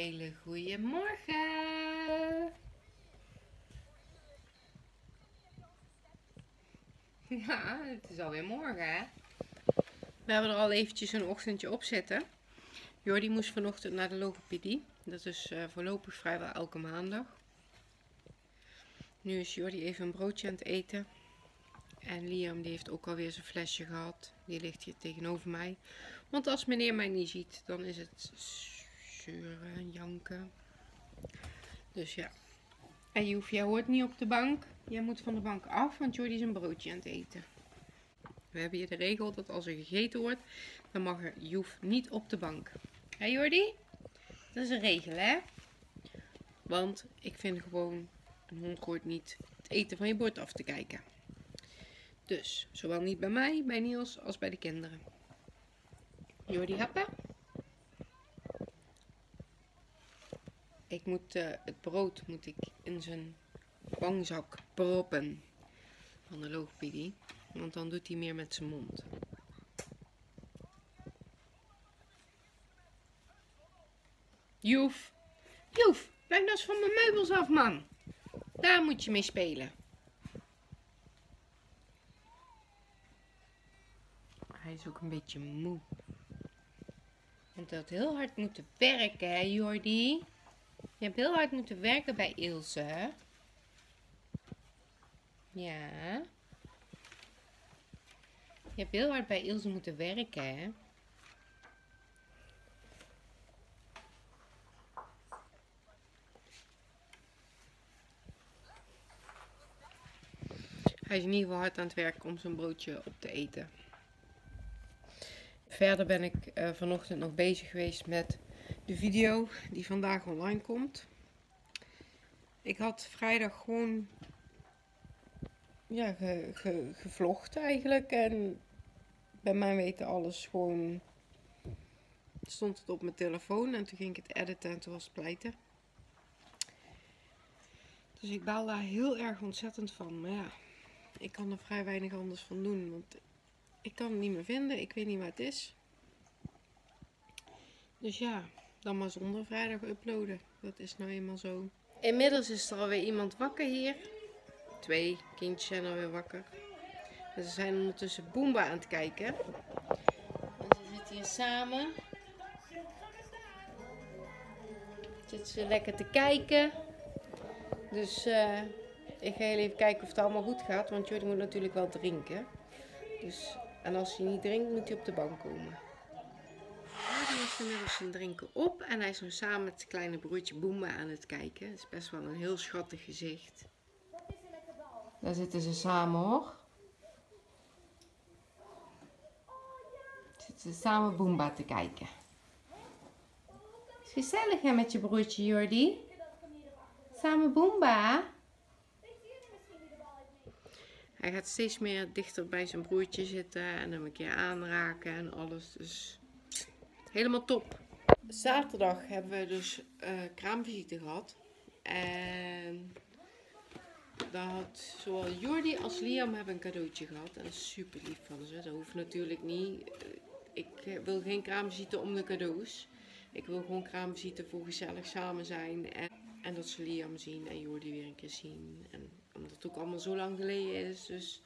hele goede morgen. Ja, het is alweer morgen, hè? We hebben er al eventjes een ochtendje op zitten. Jordi moest vanochtend naar de logopedie. Dat is voorlopig vrijwel elke maandag. Nu is Jordi even een broodje aan het eten. En Liam die heeft ook alweer zijn flesje gehad. Die ligt hier tegenover mij. Want als meneer mij niet ziet, dan is het zeuren en janken. Dus ja. En Joef, jij hoort niet op de bank. Jij moet van de bank af, want Jordi is een broodje aan het eten. We hebben hier de regel dat als er gegeten wordt, dan mag er Joef niet op de bank. Hé Jordi? Dat is een regel, hè? Want ik vind gewoon, een hond hoort niet het eten van je bord af te kijken. Dus, zowel niet bij mij, bij Niels, als bij de kinderen. Jordi happen. Ik moet het brood in zijn bangzak proppen van de logopedie. Want dan doet hij meer met zijn mond. Joef, Joef, blijf nou eens van mijn meubels af, man. Daar moet je mee spelen. Hij is ook een beetje moe. Je hebt heel hard moeten werken, hè Jordi? Je hebt heel hard moeten werken bij Ilse. Ja. Je hebt heel hard bij Ilse moeten werken, hè? Hij is in ieder geval hard aan het werken om zijn broodje op te eten. Verder ben ik vanochtend nog bezig geweest met de video die vandaag online komt. Ik had vrijdag gewoon ja, gevlogd eigenlijk. En bij mij weten alles gewoon... Stond het op mijn telefoon en toen ging ik het editen en toen was het pleiten. Dus ik baal daar heel erg ontzettend van. Maar ja, ik kan er vrij weinig anders van doen. Want ik kan het niet meer vinden. Ik weet niet waar het is. Dus ja, dan maar zonder vrijdag uploaden. Dat is nou eenmaal zo. Inmiddels is er alweer iemand wakker hier. 2 kindjes zijn alweer wakker. En ze zijn ondertussen Boomba aan het kijken. En ze zitten hier samen. Zitten ze lekker te kijken. Dus ik ga heel even kijken of het allemaal goed gaat. Want Jordi moet natuurlijk wel drinken. Dus, en als hij niet drinkt, moet hij op de bank komen. Jordi heeft inmiddels zijn drinken op. En hij is nu samen met zijn kleine broertje Boomba aan het kijken. Het is best wel een heel schattig gezicht. Daar zitten ze samen hoor. Zitten ze samen Boomba te kijken. Is gezellig hè met je broertje Jordi? Samen Boomba. Hij gaat steeds meer dichter bij zijn broertje zitten en hem een keer aanraken en alles. Dus helemaal top. Zaterdag hebben we dus kraamvisite gehad. En daar had zowel Jordi als Liam hebben een cadeautje gehad. En dat is super lief van ze. Dat hoeft natuurlijk niet. Ik wil geen kraamvisite om de cadeaus. Ik wil gewoon kraamvisite voor gezellig samen zijn. En dat ze Liam zien en Jordi weer een keer zien. En omdat het ook allemaal zo lang geleden is. Dus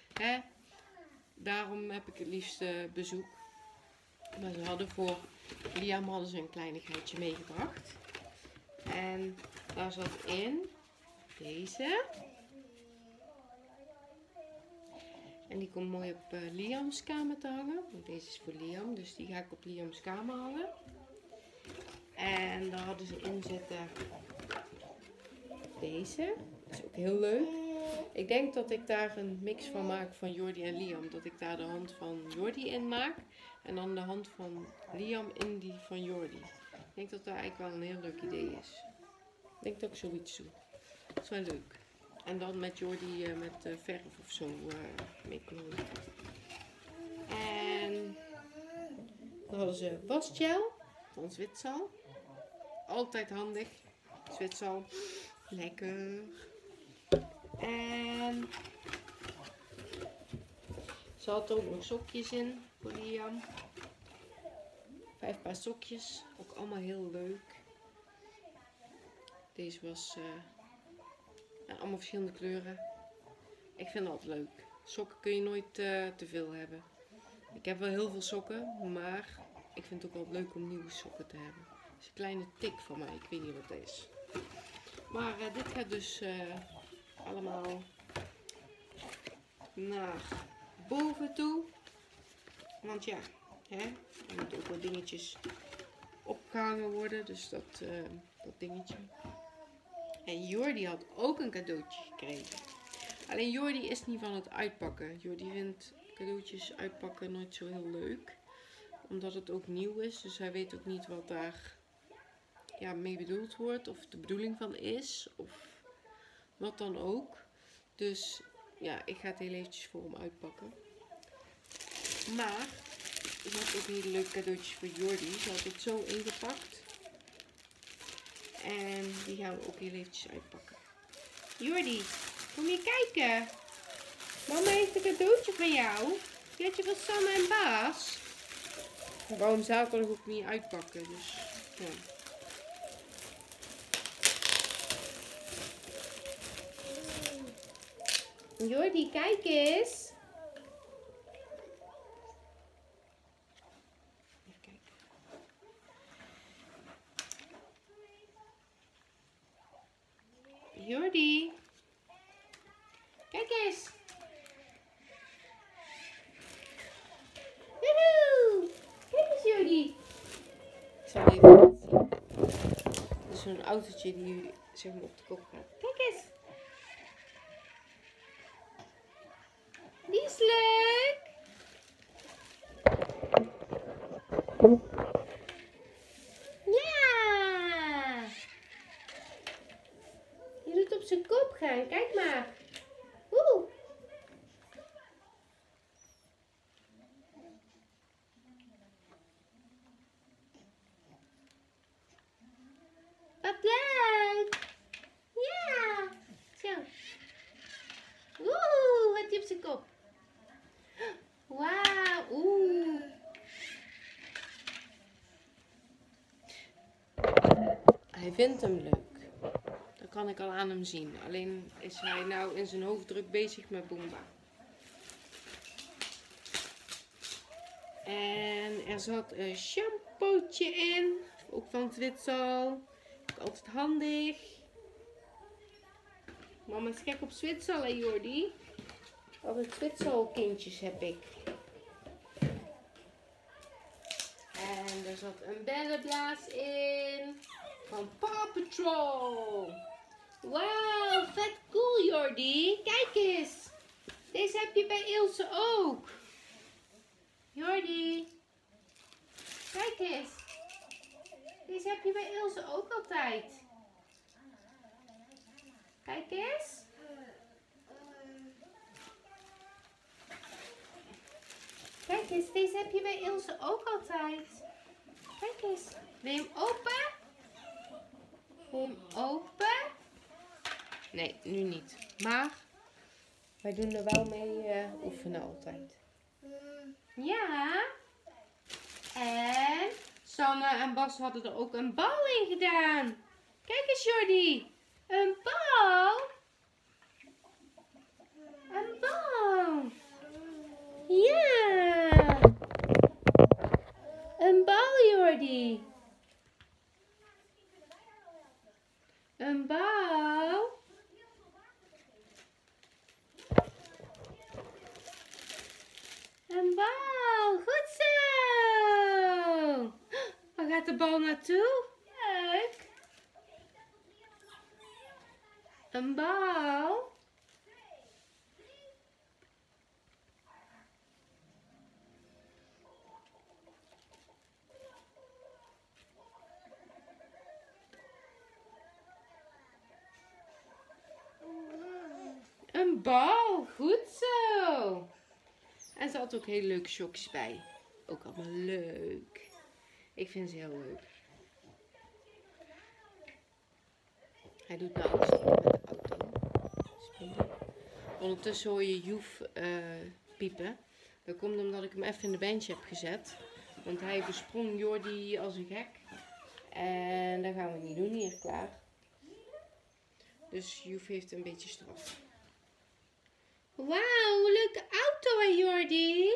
daarom heb ik het liefste bezoek. Maar ze hadden voor Liam een kleinigheidje meegebracht. En daar zat in deze. En die komt mooi op Liams kamer te hangen. Want deze is voor Liam, dus die ga ik op Liams kamer hangen. En daar hadden ze in zitten deze. Dat is ook heel leuk. Ik denk dat ik daar een mix van maak van Jordi en Liam. Dat ik daar de hand van Jordi in maak. En dan de hand van Liam in die van Jordi. Ik denk dat dat eigenlijk wel een heel leuk idee is. Ik denk dat ik zoiets doe. Dat is wel leuk. En dan met Jordi met verf of zo mee klooien. En dan hadden ze wasgel van Zwitsal. Altijd handig. Zwitsal. Lekker. En ze had ook nog sokjes in voor Liam. 5 paar sokjes. Ook allemaal heel leuk. Deze was allemaal verschillende kleuren. Ik vind het altijd leuk. Sokken kun je nooit te veel hebben. Ik heb wel heel veel sokken, maar ik vind het ook wel leuk om nieuwe sokken te hebben. Het is een kleine tik van mij, ik weet niet wat het is. Maar dit gaat dus allemaal naar boven toe. Want ja, hè, er moeten ook wat dingetjes opgehangen worden. Dus dat dingetje. En Jordi had ook een cadeautje gekregen. Alleen Jordi is niet van het uitpakken. Jordi vindt cadeautjes uitpakken nooit zo heel leuk. Omdat het ook nieuw is. Dus hij weet ook niet wat daar mee bedoeld wordt. Of de bedoeling van is. Of wat dan ook. Dus ja, ik ga het heel eventjes voor hem uitpakken. Maar ik had ook hele leuke cadeautjes voor Jordi. Ze had het zo ingepakt. En die gaan we ook heel eventjes uitpakken. Jordi, kom je kijken? Mama heeft een cadeautje van jou. Die had je van Sanne en Baas. Waarom zou ik er ook niet uitpakken? Dus ja. Jordi, kijk eens. Even kijken. Jordi. Kijk eens. Woehoe. Kijk eens, Jordi. Ik zal even laten zien. Het is zo'n autootje die zeg maar op de kop gaat. Kijk eens. Die is leuk. Ja. Je doet op zijn kop gaan. Kijk maar. Oeh. Wat leuk. Ja. Zo. Oeh, wat hij op zijn kop. Wauw. Oeh. Hij vindt hem leuk. Dat kan ik al aan hem zien. Alleen is hij nou in zijn hoofd druk bezig met Boomba. En er zat een shampootje in. Ook van Zwitsal. Altijd handig. Mama is gek op Zwitsal, hè Jordi? Altijd Zwitsal kindjes heb ik. En er zat een bellenblaas in. Van Paw Patrol. Wauw, vet cool Jordi. Kijk eens. Deze heb je bij Ilse ook. Jordi. Kijk eens. Deze heb je bij Ilse ook altijd. Kijk eens. Kijk eens, deze heb je bij Ilse ook altijd. Kijk eens. Wil je hem open? Wil je hem open? Nee, nu niet. Maar wij doen er wel mee oefenen altijd. Ja. En Sanne en Bas hadden er ook een bal in gedaan. Kijk eens Jordi. Een bal. Een bal. Ja. Een bal Jordi. Een bal. Een bal. Goed zo. Waar gaat de bal naartoe? Leuk. Een bal. Een bal. Goed zo. En ze had ook hele leuke sokjes bij. Ook allemaal leuk. Ik vind ze heel leuk. Hij doet nou ook stiekem met de auto. Spelen. Ondertussen hoor je Joef piepen. Dat komt omdat ik hem even in de bench heb gezet. Want hij besprong Jordi als een gek. En dat gaan we niet doen hier, klaar. Dus Joef heeft een beetje straf. Wauw, leuke auto hè Jordi?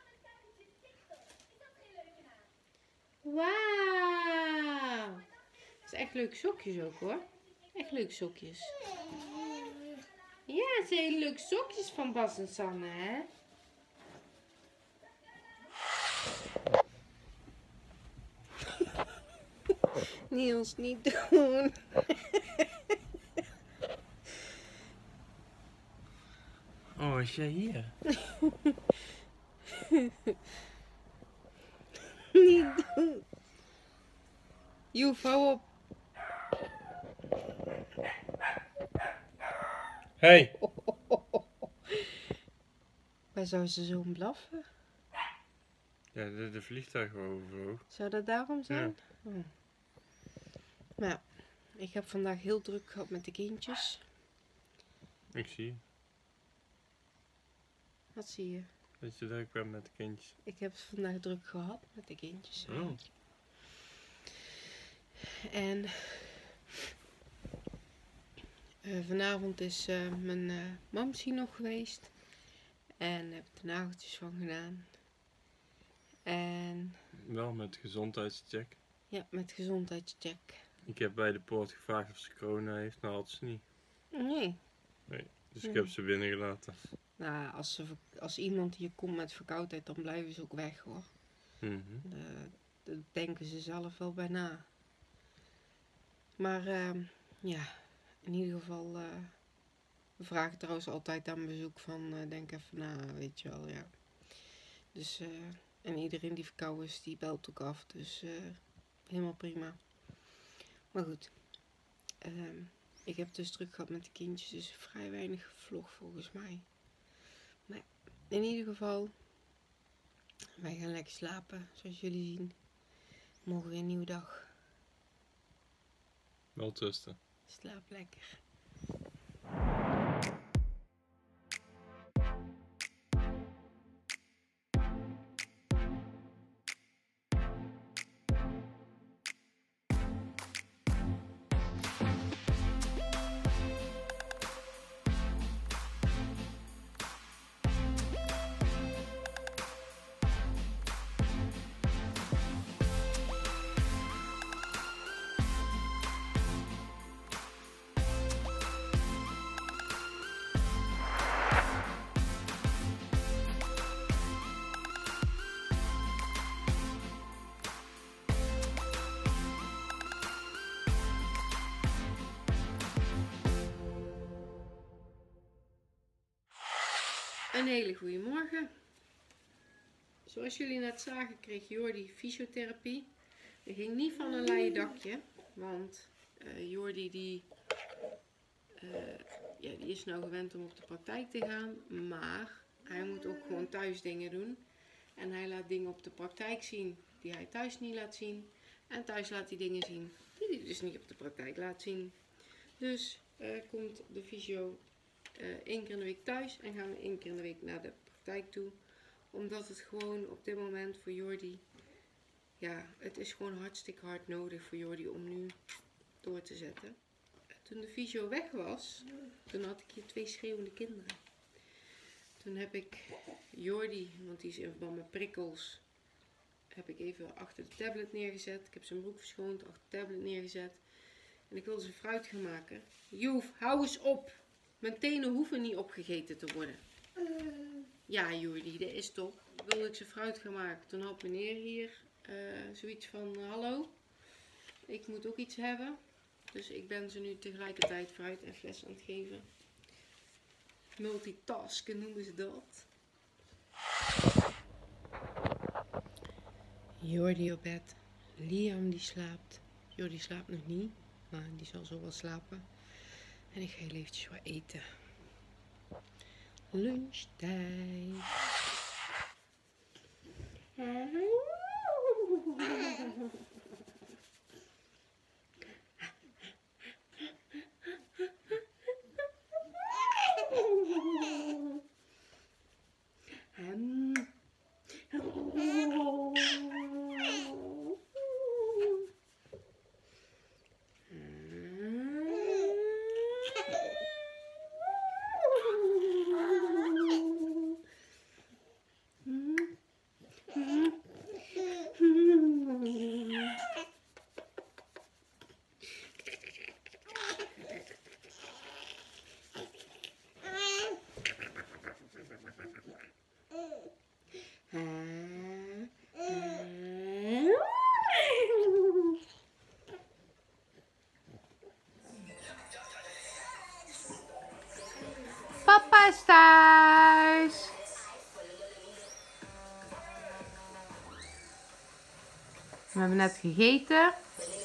Wauw. Het is echt leuke sokjes ook hoor. Echt leuke sokjes. Ja, het zijn hele leuke sokjes van Bas en Sanne hè. Niels, niet doen. Oh, is jij hier? Niet doen. Joef, hou op. Hey! Waar zou ze zo blaffen? Ja, de vliegtuig overvloog. Zou dat daarom zijn? Ja. Oh. Nou, ik heb vandaag heel druk gehad met de kindjes. Ik zie Wat zie je? dat je druk bent met de kindjes. Ik heb het vandaag druk gehad met de kindjes. Oh. En vanavond is mijn mamsie nog geweest. En heb de nageltjes van gedaan. En Wel met gezondheidscheck. ja, met gezondheidscheck. Ik heb bij de poort gevraagd of ze corona heeft, maar had ze niet. Nee. Dus ik heb ze binnengelaten. Nou, als iemand hier komt met verkoudheid, dan blijven ze ook weg hoor. Mhm. Daar denken ze zelf wel bij na. Maar ja, in ieder geval, we vragen trouwens altijd aan bezoek van, denk even na, weet je wel, ja. Dus, en iedereen die verkouden is, die belt ook af, dus helemaal prima. Maar goed, ik heb dus druk gehad met de kindjes, dus vrij weinig vlog volgens mij. Maar in ieder geval, wij gaan lekker slapen, zoals jullie zien. Morgen weer een nieuwe dag. Wel tussen. Slaap lekker. Een hele goede morgen. Zoals jullie net zagen kreeg Jordi fysiotherapie. Dat ging niet van een leien dakje. Want Jordi die is nou gewend om op de praktijk te gaan. Maar hij moet ook gewoon thuis dingen doen. En hij laat dingen op de praktijk zien die hij thuis niet laat zien. En thuis laat hij dingen zien die hij dus niet op de praktijk laat zien. Dus komt de fysio 1 keer in de week thuis en gaan we 1 keer in de week naar de praktijk toe. Omdat het gewoon op dit moment voor Jordi, ja, het is gewoon hartstikke hard nodig voor Jordi om nu door te zetten. Toen de fysio weg was, toen had ik hier 2 schreeuwende kinderen. Toen heb ik Jordi, want die is in verband met prikkels, heb ik even achter de tablet neergezet. Ik heb zijn broek verschoond, achter de tablet neergezet. En ik wilde ze fruit gaan maken. Joef, hou eens op! Mijn tenen hoeven niet opgegeten te worden. Ja, Jordi, dat is toch. Wilde ik ze fruit gaan maken. Toen had meneer hier zoiets van, hallo, ik moet ook iets hebben. Dus ik ben ze nu tegelijkertijd fruit en fles aan het geven. Multitasken noemen ze dat. Jordi op bed. Liam die slaapt. Jordi slaapt nog niet, maar die zal zo wel slapen. En ik ga heel eventjes wat eten. Lunchtijd. thuis. We hebben net gegeten.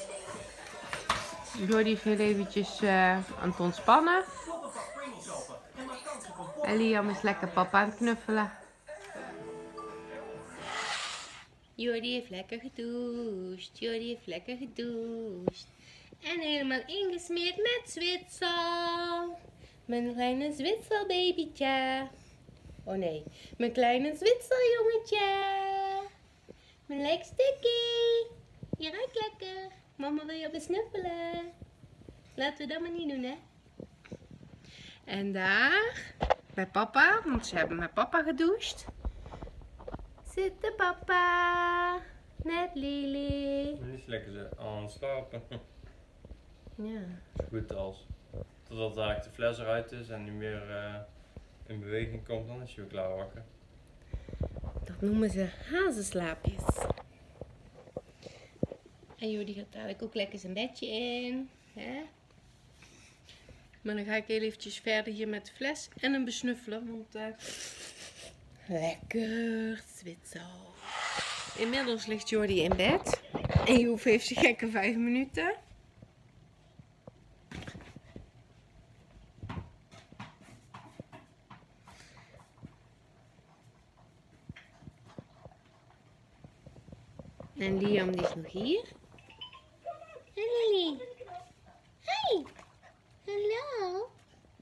Jordi is heel eventjes aan het ontspannen. En Liam is lekker papa aan het knuffelen. Jordi heeft lekker gedoucht. Jordi heeft lekker gedoucht. En helemaal ingesmeerd met Zwitsal. Mijn kleine Zwitserbabytje. Oh nee, mijn kleine Zwitserjongetje. Mijn lekstukkie. Je ruikt lekker. Mama wil je besnuffelen. Laten we dat maar niet doen, hè. En daar, bij papa, want ze hebben met papa gedoucht. Zit de papa. Net Lily. Nu is lekker aan het slapen. Ja. Zo goed als. Totdat eigenlijk de fles eruit is en nu weer in beweging komt, dan is hij weer klaar wakker. Dat noemen ze hazenslaapjes. En Jordi gaat dadelijk ook lekker zijn bedje in. Hè? Maar dan ga ik heel eventjes verder hier met de fles en hem besnuffelen. Want lekker Zwitsal. Inmiddels ligt Jordi in bed. En Joef heeft zijn gekke 5 minuten. En Liam ligt nog hier. En Lily. Hi. Hallo.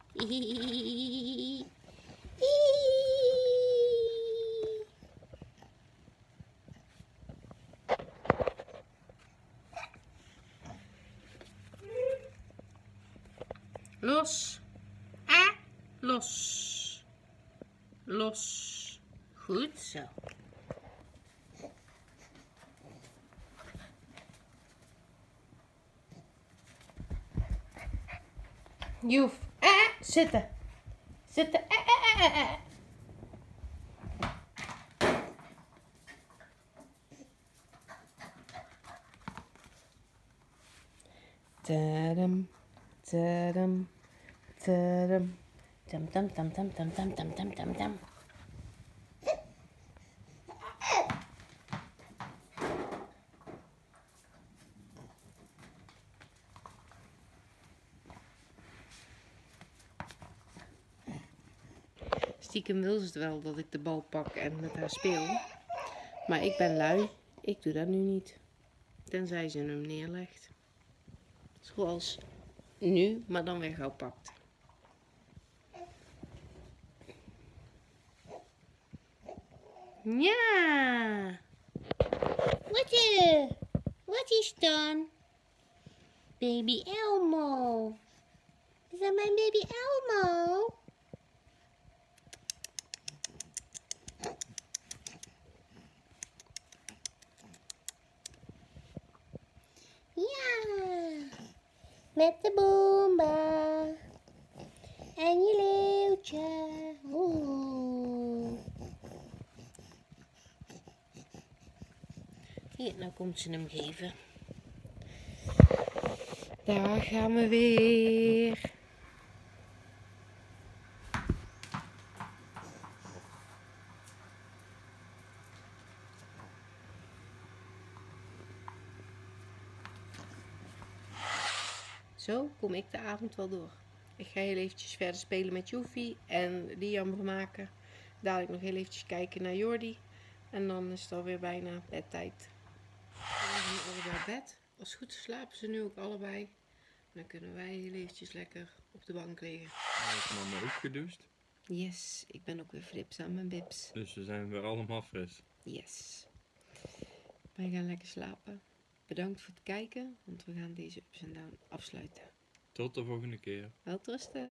Los. Los. Los. Goed zo. Joef. Zitten. Zitten. Tadam. Tadam. Tadam. Tam tam tam tam tam tam tam tam tam tam. Stiekem wil ze het wel dat ik de bal pak en met haar speel. Maar ik ben lui. Ik doe dat nu niet. Tenzij ze hem neerlegt. Zoals nu, maar dan weer gauw pakt. Ja! Wat is dan? Baby Elmo. Is dat mijn baby Elmo? Ja, met de boomba en je leeuwtje. Oeh. Hier, nou komt ze hem geven. Daar gaan we weer. Zo kom ik de avond wel door. Ik ga heel eventjes verder spelen met Joefie en Liam vermaken. Dadelijk nog heel eventjes kijken naar Jordi. En dan is het alweer bijna bedtijd. We gaan nu allebei naar bed. Als het goed is slapen ze nu ook allebei. Dan kunnen wij heel eventjes lekker op de bank liggen. Heeft mama ook gedoucht? Yes, ik ben ook weer flips aan mijn bips. Dus we zijn weer allemaal fris. Yes. Wij gaan lekker slapen. Bedankt voor het kijken, want we gaan deze ups en down afsluiten. Tot de volgende keer. Welterusten.